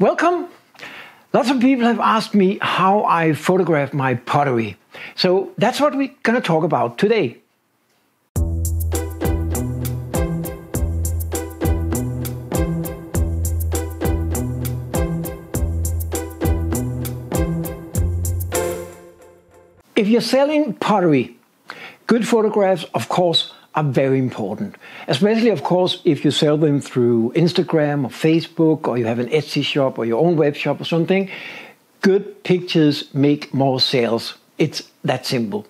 Welcome! Lots of people have asked me how I photograph my pottery. So that's what we're going to talk about today. If you're selling pottery, good photographs, of course, are very important. Especially, of course, if you sell them through Instagram or Facebook, or you have an Etsy shop or your own web shop or something. Good pictures make more sales. It's that simple.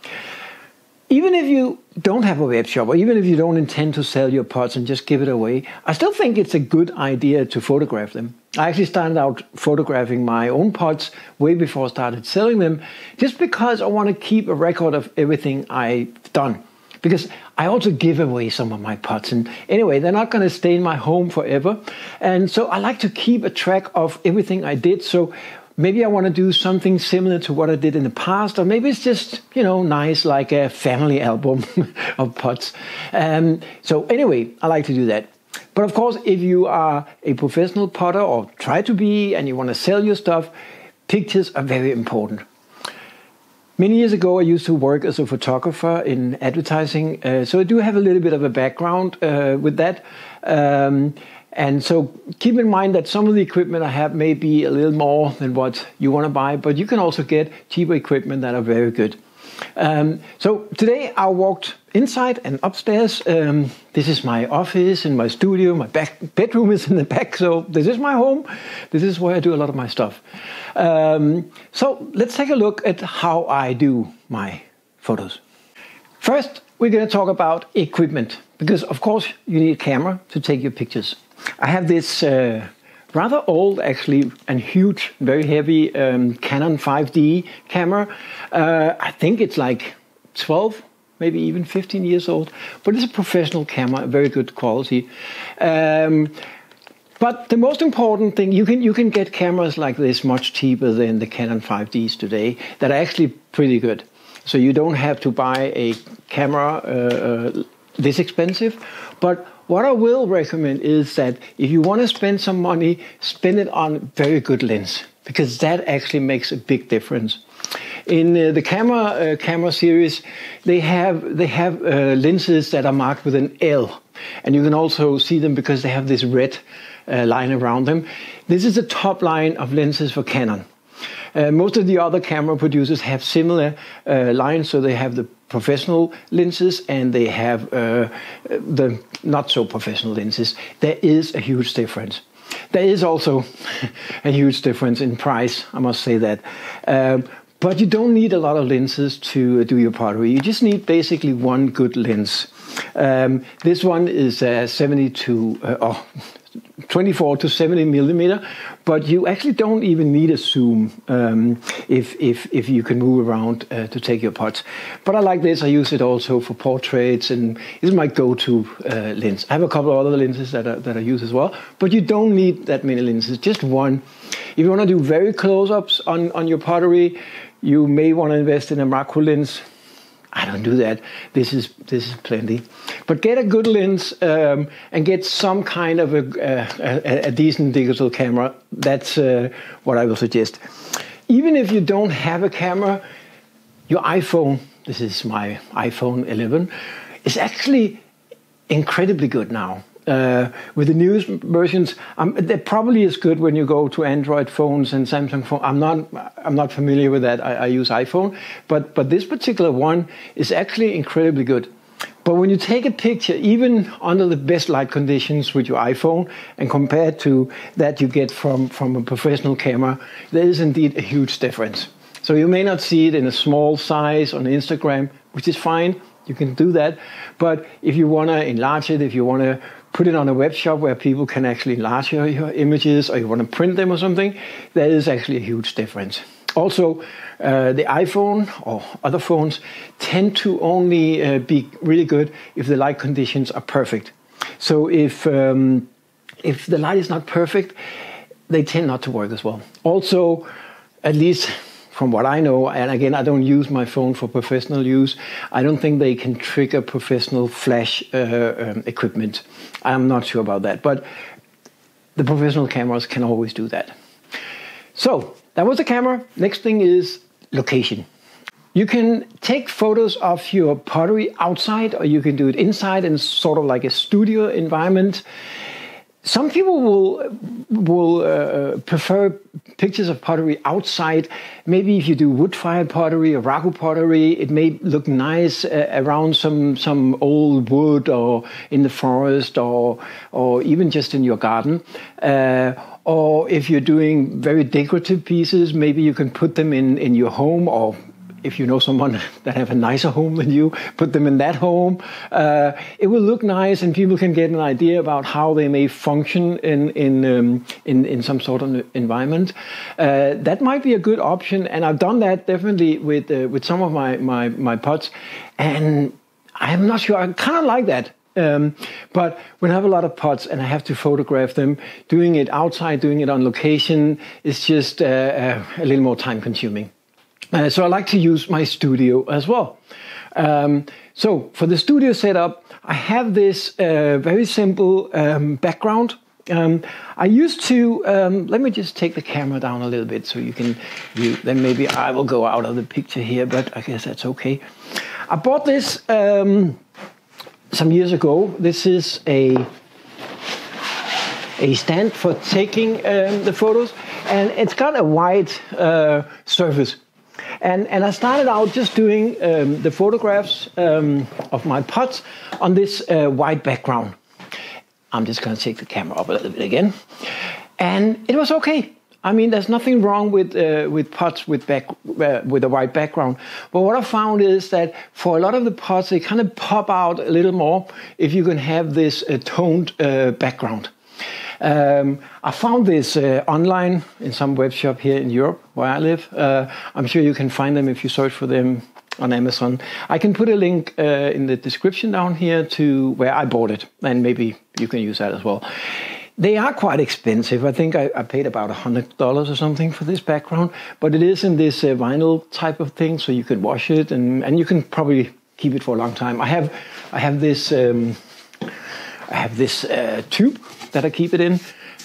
Even if you don't have a web shop, or even if you don't intend to sell your pots and just give it away, I still think it's a good idea to photograph them. I actually started out photographing my own pots way before I started selling them, just because I want to keep a record of everything I've done. Because I also give away some of my pots, and anyway, they're not going to stay in my home forever. And so I like to keep a track of everything I did. So maybe I want to do something similar to what I did in the past, or maybe it's just, nice, like a family album of pots. So anyway, I like to do that. But of course, if you are a professional potter or try to be, and you want to sell your stuff, pictures are very important. Many years ago, I used to work as a photographer in advertising, so I do have a little bit of a background with that. And so keep in mind that some of the equipment I have may be a little more than what you want to buy, but you can also get cheaper equipment that are very good. So today I walked inside and upstairs. This is my office and my studio. My bedroom is in the back, so this is my home. This is where I do a lot of my stuff. So let's take a look at how I do my photos. First, we're going to talk about equipment, because of course you need a camera to take your pictures. I have this rather old, actually, and huge, very heavy Canon 5D camera. I think it's like 12, maybe even 15 years old, but it's a professional camera, very good quality. But the most important thing, you can get cameras like this much cheaper than the Canon 5Ds today that are actually pretty good. So you don't have to buy a camera this expensive. But what I will recommend is that if you want to spend some money, spend it on very good lens, because that actually makes a big difference. In the camera series, they have lenses that are marked with an L, and you can also see them because they have this red line around them. This is the top line of lenses for Canon. Most of the other camera producers have similar lines, so they have the professional lenses and they have the not so professional lenses. There is a huge difference. There is also a huge difference in price, I must say that. But you don't need a lot of lenses to do your pottery. You just need basically one good lens. This one is 24 to 70 millimeter, but you actually don't even need a zoom if you can move around to take your pots. But I like this. I use it also for portraits, and this is my go-to lens. I have a couple of other lenses that I use as well, but you don't need that many lenses, just one. If you want to do very close-ups on your pottery, you may want to invest in a macro lens. I don't do that. This is plenty. But get a good lens and get some kind of a decent digital camera. That's what I will suggest. Even if you don't have a camera, your iPhone, this is my iPhone 11, is actually incredibly good now. With the newest versions, they're probably as good when you go to Android phones and Samsung phones. I'm not familiar with that. I use iPhone, but this particular one is actually incredibly good. But when you take a picture, even under the best light conditions with your iPhone, and compared to that you get from a professional camera, there is indeed a huge difference. So you may not see it in a small size on Instagram, which is fine. You can do that. But if you want to enlarge it, if you want to put it on a web shop where people can actually enlarge your images, or you want to print them or something, there is actually a huge difference. Also, the iPhone or other phones tend to only be really good if the light conditions are perfect. So if the light is not perfect, they tend not to work as well. Also, at least from what I know, and again, I don't use my phone for professional use, I don't think they can trigger professional flash equipment. I'm not sure about that. But the professional cameras can always do that. So that was the camera. Next thing is location. You can take photos of your pottery outside, or you can do it inside in sort of like a studio environment. Some people will prefer pictures of pottery outside. Maybe if you do wood-fired pottery or ragu pottery, it may look nice around some old wood or in the forest or even just in your garden. Or if you're doing very decorative pieces, maybe you can put them in your home, or if you know someone that have a nicer home than you, put them in that home. It will look nice, and people can get an idea about how they may function in some sort of environment. That might be a good option, and I've done that definitely with some of my pots, and I'm not sure. I kind of like that. But when I have a lot of pots and I have to photograph them, doing it outside, doing it on location is just a little more time consuming. So I like to use my studio as well. So for the studio setup, I have this very simple background. I used to, let me just take the camera down a little bit so you can view, then maybe I will go out of the picture here, but I guess that's okay. I bought this some years ago. This is a stand for taking the photos, and it's got a wide surface. And I started out just doing the photographs of my pots on this white background. I'm just going to take the camera up a little bit again. And it was okay. I mean, there's nothing wrong with pots with a white background. But what I found is that for a lot of the pots, they kind of pop out a little more if you can have this toned background. I found this online in some web shop here in Europe where I live. I'm sure you can find them if you search for them on Amazon. I can put a link in the description down here to where I bought it, and maybe you can use that as well. They are quite expensive. I think I paid about $100 or something for this background, but it is in this vinyl type of thing, so you can wash it and you can probably keep it for a long time. I have this tube that I keep it in,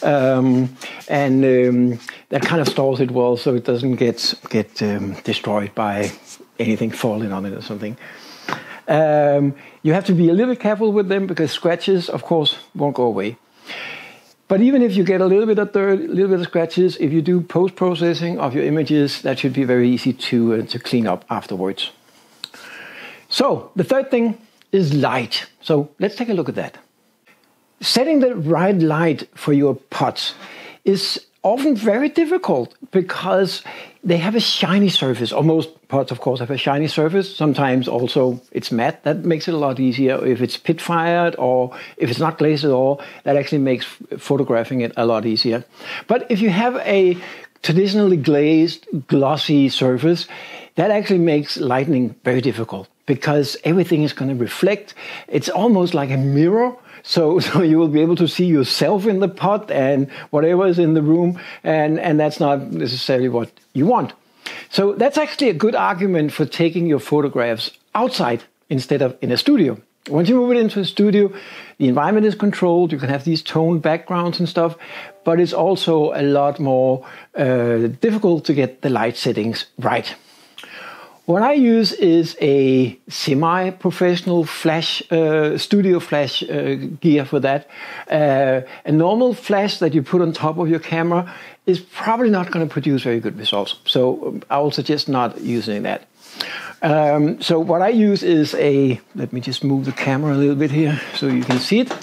and that kind of stores it well, so it doesn't get destroyed by anything falling on it or something. You have to be a little careful with them because scratches, of course, won't go away. But even if you get a little bit of dirt, a little bit of scratches, if you do post-processing of your images, that should be very easy to clean up afterwards. So the third thing is light. So let's take a look at that. Setting the right light for your pots is often very difficult because they have a shiny surface, or most pots, of course, have a shiny surface. Sometimes also it's matte. That makes it a lot easier. If it's pit fired or if it's not glazed at all, that actually makes photographing it a lot easier. But if you have a traditionally glazed, glossy surface, that actually makes lighting very difficult because everything is going to reflect. It's almost like a mirror. So you will be able to see yourself in the pot and whatever is in the room, and that's not necessarily what you want. So that's actually a good argument for taking your photographs outside instead of in a studio. Once you move it into a studio, the environment is controlled, you can have these toned backgrounds and stuff, but it's also a lot more difficult to get the light settings right. What I use is a semi-professional flash, studio flash gear for that. A normal flash that you put on top of your camera is probably not going to produce very good results. So I will suggest not using that. So what I use is let me just move the camera a little bit here so you can see it.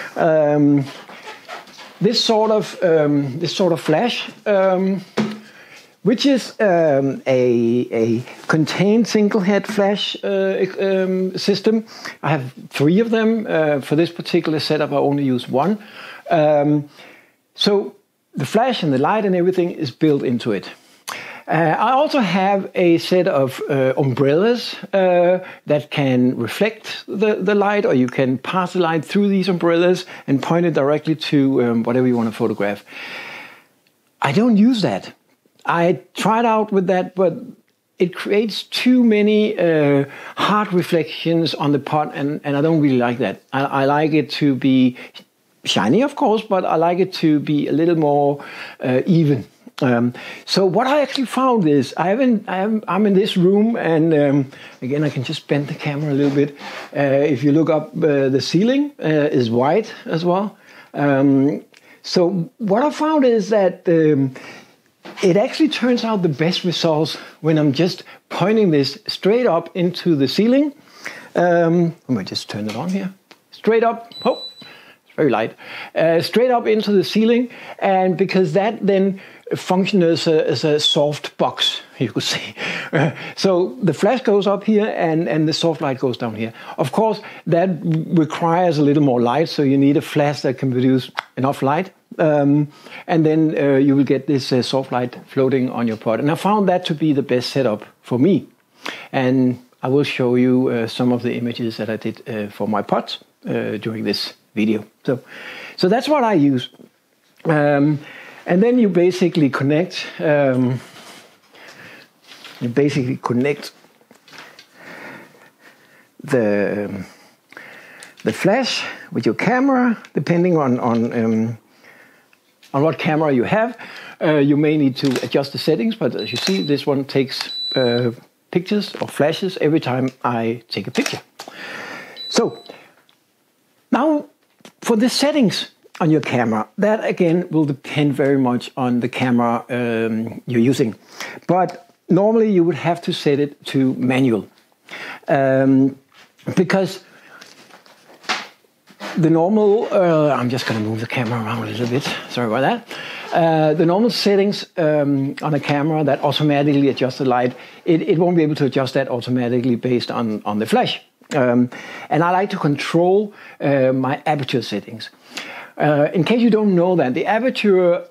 This sort of flash, which is a contained single head flash system. I have 3 of them. For this particular setup, I only use 1. So the flash and the light and everything is built into it. I also have a set of umbrellas that can reflect the light, or you can pass the light through these umbrellas and point it directly to whatever you want to photograph. I don't use that. I tried out with that, but it creates too many hard reflections on the pot, and I don't really like that. I like it to be shiny, of course, but I like it to be a little more even. So what I actually found is I'm in this room, and again I can just bend the camera a little bit. If you look up, the ceiling is white as well. So what I found is that it actually turns out the best results when I'm just pointing this straight up into the ceiling. Let me just turn it on here. Straight up. Oh, it's very light. Straight up into the ceiling, and because that then functions as a soft box, you could say. So the flash goes up here, and the soft light goes down here. Of course, that requires a little more light, so you need a flash that can produce enough light. And then you will get this soft light floating on your pot. And I found that to be the best setup for me. And I will show you some of the images that I did for my pots during this video. So that's what I use. And then you basically connect. The flash with your camera, depending on what camera you have. You may need to adjust the settings, but as you see, this one takes pictures or flashes every time I take a picture. So now for the settings on your camera, that again will depend very much on the camera you're using. But normally you would have to set it to manual, because the normal, I'm just going to move the camera around a little bit, sorry about that. The normal settings on a camera that automatically adjust the light, it won't be able to adjust that automatically based on the flash. And I like to control my aperture settings. In case you don't know that, the aperture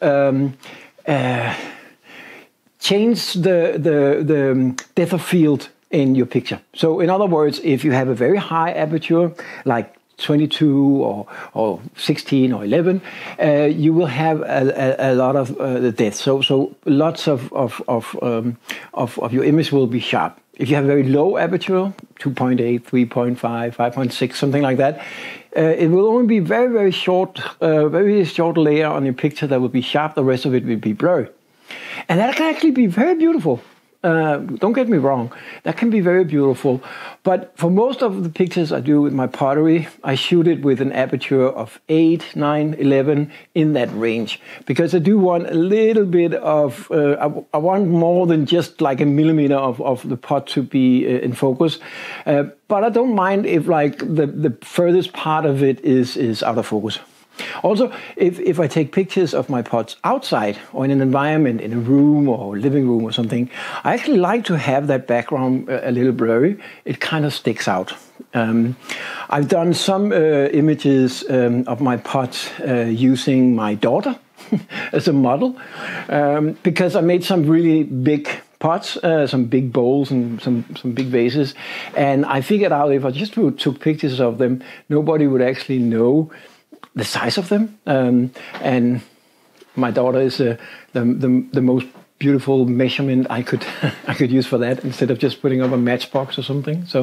changes the depth of field in your picture. So in other words, if you have a very high aperture, like 22 or 16 or 11, you will have a lot of the depth. So lots of your image will be sharp. If you have a very low aperture, 2.8, 3.5, 5.6, something like that, it will only be very short layer on your picture that will be sharp. The rest of it will be blurry. And that can actually be very beautiful. Don't get me wrong, that can be very beautiful. But for most of the pictures I do with my pottery, I shoot it with an aperture of 8, 9, 11, in that range. Because I do want a little bit of, I want more than just like a millimeter of the pot to be in focus. But I don't mind if like the furthest part of it is out of focus. Also, if I take pictures of my pots outside or in an environment, in a room or living room or something, I actually like to have that background a little blurry. It kind of sticks out. I've done some images of my pots using my daughter as a model, because I made some really big pots, some big bowls and some big vases, and I figured out if I just took pictures of them, nobody would actually know the size of them, and my daughter is the most beautiful measurement I could use for that, instead of just putting up a matchbox or something. So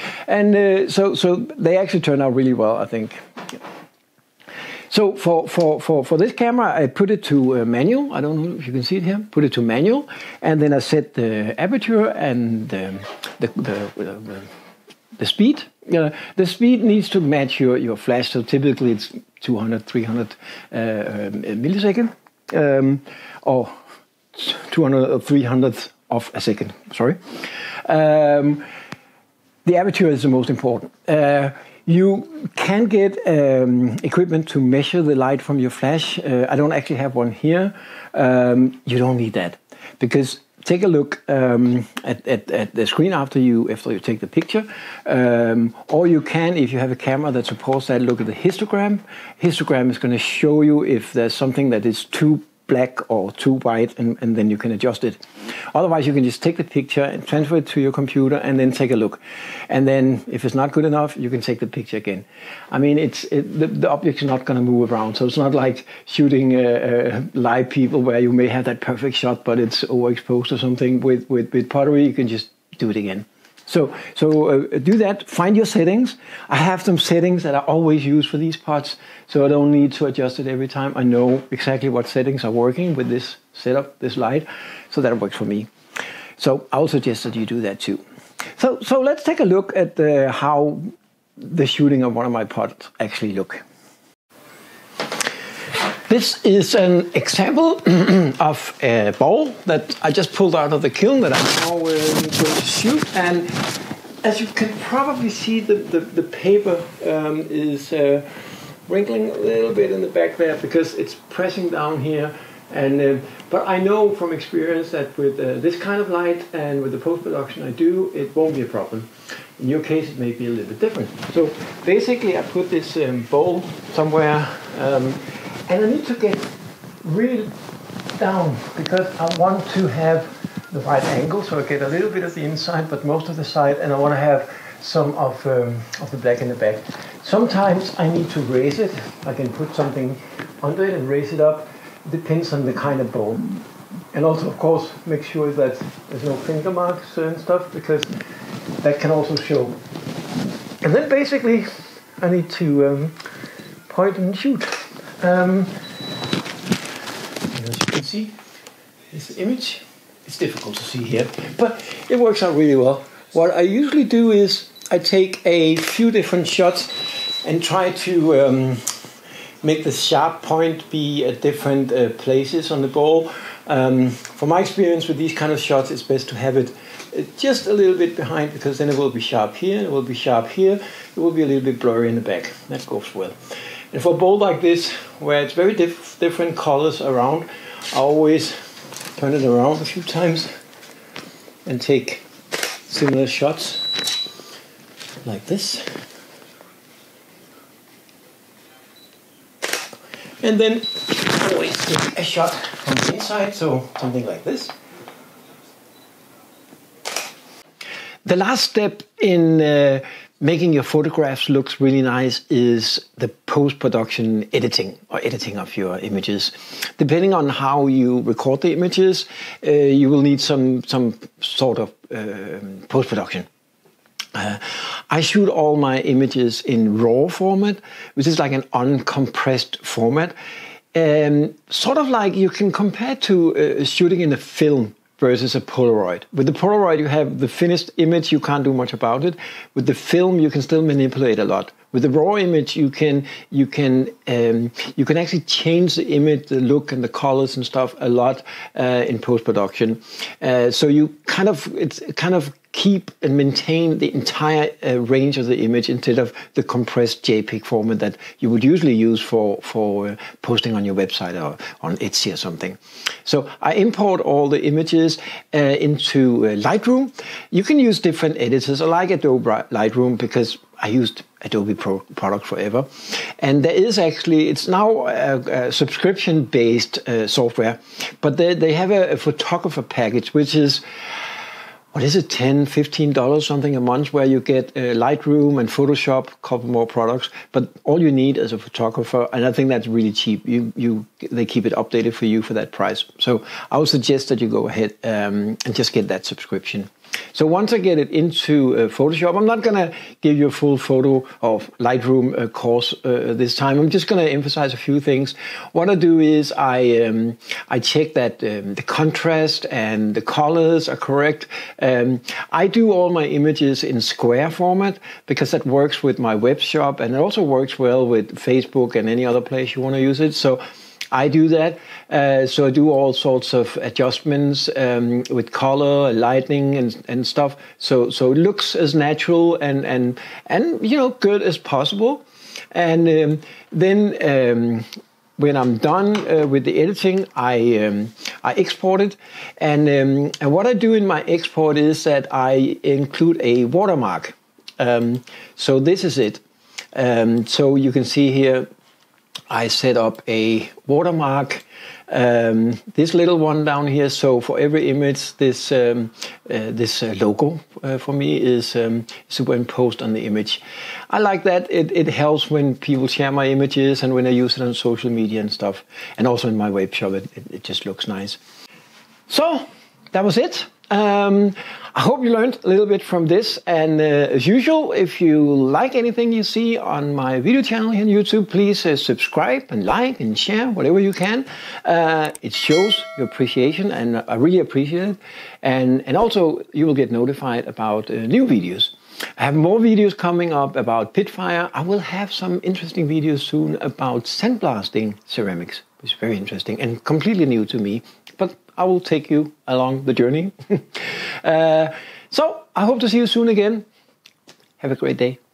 they actually turned out really well, I think. So for this camera, I put it to manual. I don't know if you can see it here. Put it to manual, and then I set the aperture and the speed. The speed needs to match your flash. So typically it's 200, 300 millisecond, or 200 or 300th of a second. Sorry. The aperture is the most important. You can get equipment to measure the light from your flash. I don't actually have one here. You don't need that, because take a look at the screen after you take the picture, or you can, if you have a camera that supports that, look at the histogram. Histogram is going to show you if there's something that is too black or too white, and then you can adjust it. Otherwise, you can just take the picture and transfer it to your computer and then take a look. And then if it's not good enough, you can take the picture again. I mean, the object's not going to move around, so it's not like shooting live people where you may have that perfect shot, but it's overexposed or something. With pottery, you can just do it again. Do that. Find your settings. I have some settings that I always use for these pots, so I don't need to adjust it every time. I know exactly what settings are working with this setup, this light, so that works for me. So I would suggest that you do that too. So let's take a look at how the shooting of one of my pots actually look. This is an example of a bowl that I just pulled out of the kiln that I'm now going to shoot. And as you can probably see, the paper is wrinkling a little bit in the back there because it's pressing down here. And but I know from experience that with this kind of light and with the post-production I do, it won't be a problem. In your case, it may be a little bit different. So basically, I put this bowl somewhere. And I need to get really down because I want to have the right angle, so I get a little bit of the inside, but most of the side, and I want to have some of the black in the back. Sometimes I need to raise it. I can put something under it and raise it up. It depends on the kind of bowl. And also, of course, make sure that there's no finger marks and stuff, because that can also show. And then basically, I need to point and shoot. As you can see, this image, it's difficult to see here, but it works out really well. What I usually do is I take a few different shots and try to make the sharp point be at different places on the bowl. From my experience with these kind of shots, it's best to have it just a little bit behind, because then it will be sharp here, it will be sharp here, it will be a little bit blurry in the back. That goes well. And for a bowl like this, where it's very different colors around, I always turn it around a few times and take similar shots like this. And then always take a shot from the inside, so something like this. The last step in making your photographs look really nice is the post-production editing, or editing of your images. Depending on how you record the images, you will need some sort of post-production. I shoot all my images in RAW format, which is like an uncompressed format. Sort of like you can compare to shooting in a film versus a Polaroid. With the Polaroid, you have the finished image, you can't do much about it. With the film, you can still manipulate a lot. With the raw image, you can actually change the image, the look and the colors and stuff a lot in post-production. So you kind of keep and maintain the entire range of the image instead of the compressed JPEG format that you would usually use for posting on your website or on Etsy or something. So I import all the images into Lightroom. You can use different editors. I like Adobe Lightroom because I used Adobe product forever. And there is actually, it's now a subscription-based software, but they have a photographer package, which is, what is it, $10, $15 something a month, where you get Lightroom and Photoshop, a couple more products, but all you need is a photographer, and I think that's really cheap. They keep it updated for you for that price. So I would suggest that you go ahead and just get that subscription. So once I get it into Photoshop, I'm not going to give you a full photo of Lightroom course this time. I'm just going to emphasize a few things. What I do is I check that the contrast and the colors are correct. I do all my images in square format because that works with my web shop, and it also works well with Facebook and any other place you want to use it. So I do that. So I do all sorts of adjustments with color, lighting, and stuff. So it looks as natural and good as possible. And then when I'm done with the editing, I export it. And what I do in my export is that I include a watermark. So this is it. So you can see here, I set up a watermark, this little one down here. So for every image, this logo for me is superimposed on the image. I like that. It helps when people share my images and when I use it on social media and stuff. And also in my web shop, it just looks nice. So that was it. I hope you learned a little bit from this, and as usual, if you like anything you see on my video channel here on YouTube, please subscribe and like and share whatever you can. It shows your appreciation, and I really appreciate it. And also, you will get notified about new videos. I have more videos coming up about pit fire. I will have some interesting videos soon about sandblasting ceramics, which is very interesting and completely new to me. But I will take you along the journey. So I hope to see you soon again. Have a great day.